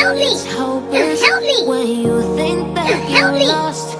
Help me! It's hopeless Help me! when you think that Help you me! lost